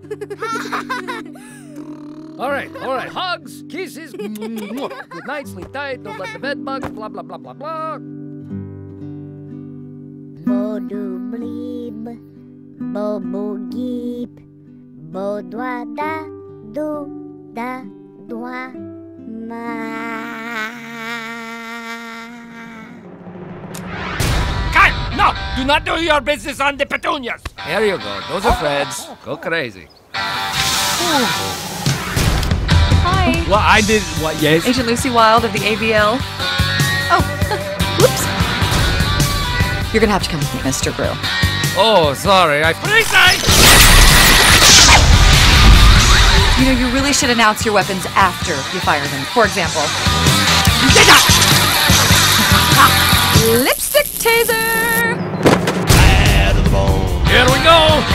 All right. Hugs, kisses. Good night, sleep tight, don't let the bed bugs, blah, blah, blah, blah, blah. Bodu blib, bobu gip, bodwa da, do, da, dwa, ma. No! Do not do your business on the petunias! Here you go. Those are Fred's. Go crazy. Hi. Well, I did... What, yes? Agent Lucy Wilde of the ABL. Oh, whoops. You're gonna have to come with me, Mr. Brew. Oh, sorry. You know, you really should announce your weapons after you fire them. For example... Lipstick taser! Here we go!